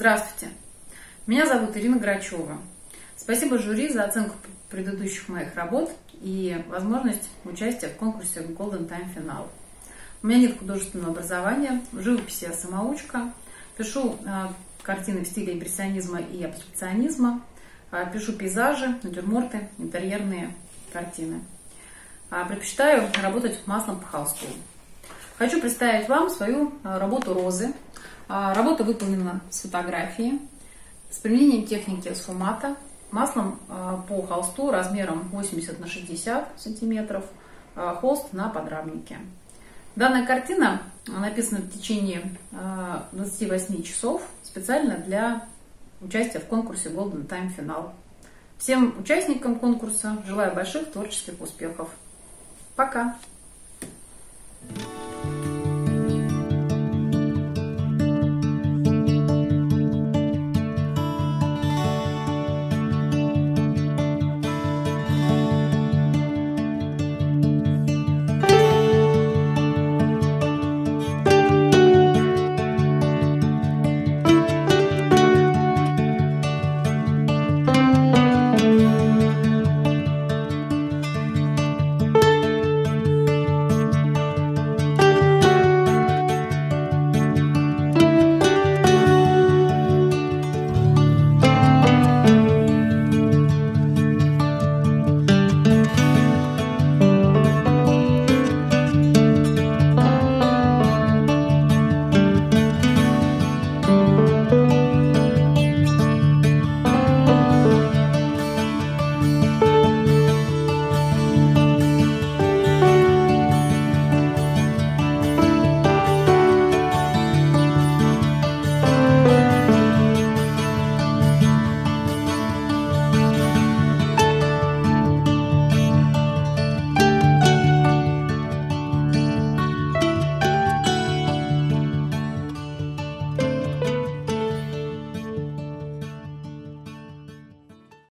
Здравствуйте, меня зовут Ирина Грачева. Спасибо жюри за оценку предыдущих моих работ и возможность участия в конкурсе Golden Time Final. У меня нет художественного образования, в живописи я самоучка, пишу картины в стиле импрессионизма и абстракционизма, пишу пейзажи, натюрморты, интерьерные картины. Предпочитаю работать маслом по холсту. Хочу представить вам свою работу «Розы». Работа выполнена с фотографии, с применением техники сфумата, маслом по холсту размером 80 на 60 сантиметров, холст на подрамнике. Данная картина написана в течение 28 часов специально для участия в конкурсе Golden Time Final. Всем участникам конкурса желаю больших творческих успехов. Пока!